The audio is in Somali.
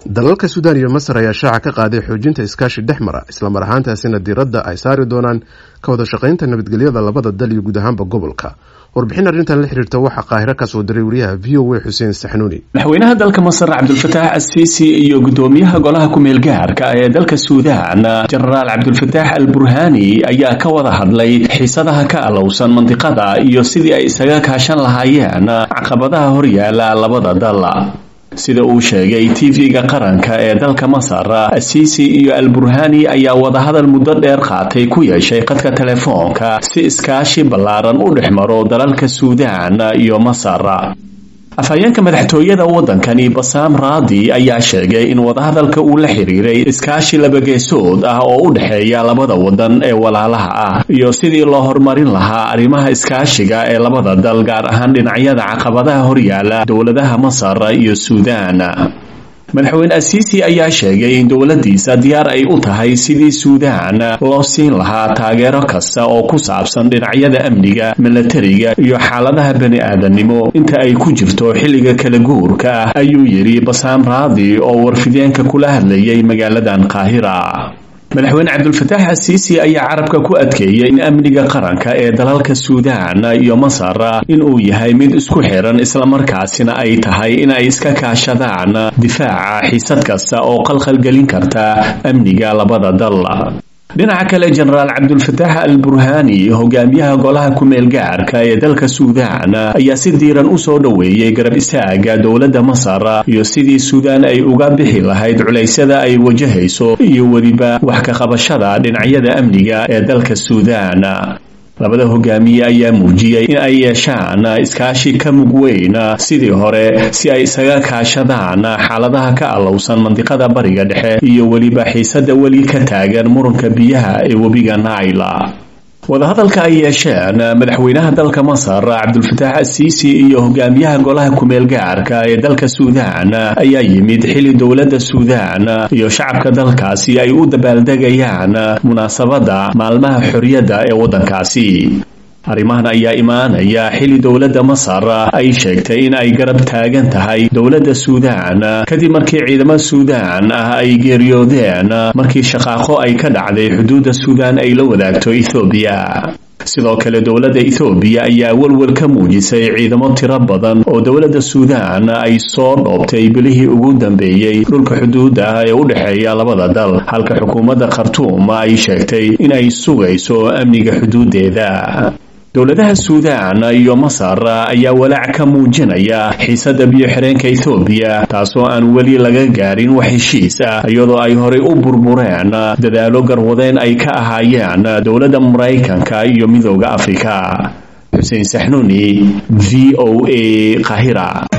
dalalka Suudaan iyo Masar ayaa shaaca ka qaaday xoojinta iskaashi dhexmara isla mar ahaantaasina diiradda ay saari doonaan ka wada shaqaynta nabadgelyada labada dal iyo guud ahaanba gobolka. warbixin arrintan la xiriirta waxa Qaahiro ka soo diray wariyaha VOA Xuseen Saxnuuni. madaxweynaha dalka Masar Abdul Fattah al-Sisi iyo gudoomiyaha golaha ku meel gaarka ee dalka Suudaan Generaal Abdul Fattah al-Burhani ayaa ka wada hadlay xiisadaha ka alowsan mantiqada iyo sidii ay isaga kaashan lahaayeen caqabadaha horyaala labada dal. sida uu sheegay TV-ga qaranka ee dalka Masar, al-Sisi iyo al-Burhani ayaa wada hadal muddo dheer qaatay ku yeeshay qadka telefoonka si iskaashi ballaaran u dhexmaro dalalka Suudaan iyo Masar. afhayeenka madaxtooyada wadankani Bassam Raadi ayaa sheegay in wadahadalka uu la xiriiray iskaashi labageesood ah oo u dhexeeya labada wadan ee walaalaha ah iyo sidii loo horumarin lahaa arrimaha iskaashiga ee labada dal, gaar ahaan dhinacyada caqabadaha horyaala dowladaha Masar iyo Suudaan. madaxweyne al-Sisi ayaa sheegay in dowladiisa diyaar ay u tahay sidii Suudaan loo siin lahaa taageero kasta oo ku saabsan dhinacyada amniga, milatariga iyo xaaladaha bani'aadanimo inta ay ku jirto xilliga kala guurka ah, ayuu yiri Bassam Raadi oo warfideenka kula hadlayay magaaladan Qaahira. madaxweyne Abdul Fattah al-Sisi ayaa carabka ku adkeeyay in amniga qaranka ee dalalka Suudaan iyo Masar in uu yahay mid isku xiran, isla markaasina ay tahay in ay iska kaashadaan difaaca xiisad kasta oo qalqal gelin karta amniga labada dal. dhinaca kale, Generaal Abdul Fattah al-Burhani, hogaamiyaha golaha ku meel gaarka ee dalka Suudaan, ayaa si diiran u soo dhaweeyay garab istaaga dowladda Masar iyo sidii Suudaan ay uga bixi lahayd culeysyada ay wajahayso iyo weliba wax ka qabashada dhinacyada amniga ee dalka Suudaan. labada hogaamiye ayaa muujiyay in ay yeeshaan iskaashi ka mug weyn sidii hore si ay isaga kaashadaan xaaladaha ka alowsan mantiqada bariga dhexe iyo weliba xiisada weli ka taagan muranka biyaha ee webiga Nile. wadahadalka ay yeesheen madaxweynaha dalka Masar Abdul Fattah al-Sisi iyo hogaamiyaha golaha ku meel gaarka ee dalka Suudaan ayaa yimid xilli dowladda Suudaan iyo shacabka dalkaasi ay u dabaaldegayaan munaasabada maalmaha xorriyadda ee wadankaasi. arrimahan ayaa imaanaya xilli dowladda Masar ay sheegtay in ay garab taagan tahay dowladda Suudaan kadib markii ciidamada Suudaan ay geeriyoodeen markii shaqaaqo ay ka dhacday xuduudda Suudaan ay la wadaagto Ethiopia. sidoo kale dowladda Ethiopia ayaa walwal ka muujisay ciidamo tiro badan oo dowladda Suudaan ay soo dhoobtay bilihii ugu dambeeyay dhulka xuduudda ee u dhexeeya labada dal, halka xukuumadda Khartoum ay sheegtay in ay sugayso amniga xuduudeeda. dowladaha Suudaan iyo Masar ayaa walaac ka muujinaya xiisada biyo-xireenka Ethiopia, taasoo aan weli laga gaarin wax heshiis ah, iyadoo ay horey u burbureen dadaalo garwadeen ay ka ahaayeen dowladda Mareykanka iyo Midowga Afrika. Xuseen Saxnuuni, VOA, Qaahira.